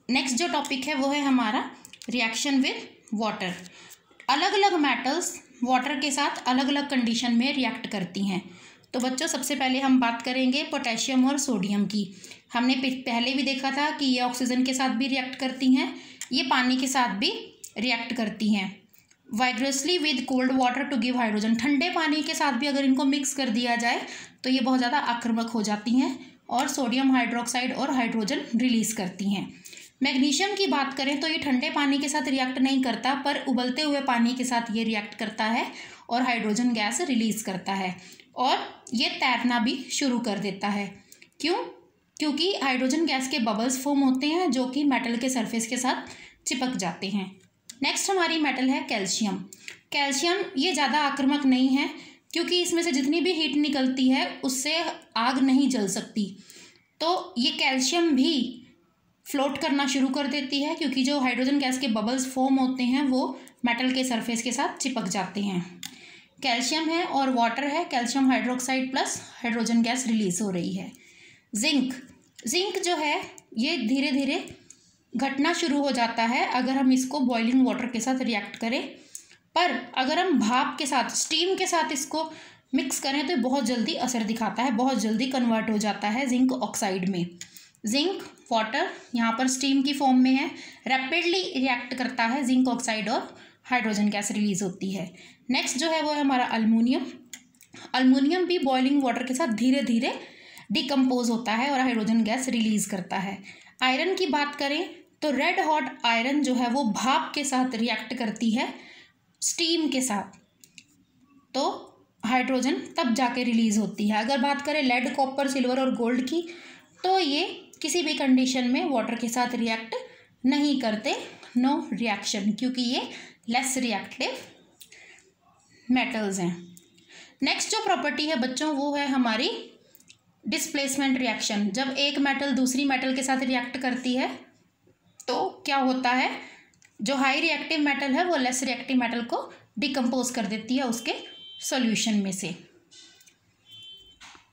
Next जो topic है वो है हमारा रिएक्शन विद वाटर। अलग अलग मेटल्स वाटर के साथ अलग अलग कंडीशन में रिएक्ट करती हैं। तो बच्चों सबसे पहले हम बात करेंगे पोटेशियम और सोडियम की। हमने पहले भी देखा था कि ये ऑक्सीजन के साथ भी रिएक्ट करती हैं, ये पानी के साथ भी रिएक्ट करती हैं। Vigorously with cold water to give hydrogen, ठंडे पानी के साथ भी अगर इनको मिक्स कर दिया जाए तो ये बहुत ज़्यादा आक्रामक हो जाती हैं और सोडियम हाइड्रोक्साइड और हाइड्रोजन रिलीज़ करती हैं। मैग्नीशियम की बात करें तो ये ठंडे पानी के साथ रिएक्ट नहीं करता, पर उबलते हुए पानी के साथ ये रिएक्ट करता है और हाइड्रोजन गैस रिलीज़ करता है और ये तैरना भी शुरू कर देता है। क्योंकि हाइड्रोजन गैस के बबल्स फॉर्म होते हैं जो कि मेटल के सरफेस के साथ चिपक जाते हैं। नेक्स्ट हमारी मेटल है कैल्शियम। कैल्शियम ये ज़्यादा आक्रामक नहीं है क्योंकि इसमें से जितनी भी हीट निकलती है उससे आग नहीं जल सकती, तो ये कैल्शियम भी फ्लोट करना शुरू कर देती है क्योंकि जो हाइड्रोजन गैस के बबल्स फॉर्म होते हैं वो मेटल के सरफेस के साथ चिपक जाते हैं। कैल्शियम है और वाटर है, calcium hydroxide plus hydrogen gas release हो रही है। जिंक जो है ये धीरे धीरे घटना शुरू हो जाता है अगर हम इसको बॉइलिंग वाटर के साथ रिएक्ट करें, पर अगर हम भाप के साथ स्टीम के साथ इसको मिक्स करें तो बहुत जल्दी असर दिखाता है, बहुत जल्दी कन्वर्ट हो जाता है जिंक ऑक्साइड में। जिंक वाटर यहाँ पर स्टीम की फॉर्म में है, रैपिडली रिएक्ट करता है जिंक ऑक्साइड और हाइड्रोजन गैस रिलीज होती है। नेक्स्ट जो है वो है हमारा अल्मोनियम। अल्मोनियम भी बॉइलिंग वाटर के साथ धीरे धीरे डिकम्पोज होता है और हाइड्रोजन गैस रिलीज करता है। आयरन की बात करें तो रेड हॉट आयरन जो है वो भाप के साथ रिएक्ट करती है स्टीम के साथ, तो हाइड्रोजन तब जाके रिलीज होती है। अगर बात करें लेड, कॉपर, सिल्वर और गोल्ड की तो ये किसी भी कंडीशन में वाटर के साथ रिएक्ट नहीं करते, नो रिएक्शन, क्योंकि ये लेस रिएक्टिव मेटल्स हैं। नेक्स्ट जो प्रॉपर्टी है बच्चों वो है हमारी डिस्प्लेसमेंट रिएक्शन। जब एक मेटल दूसरी मेटल के साथ रिएक्ट करती है तो क्या होता है, जो हाई रिएक्टिव मेटल है वो लेस रिएक्टिव मेटल को डिकम्पोज कर देती है उसके सॉल्यूशन में से।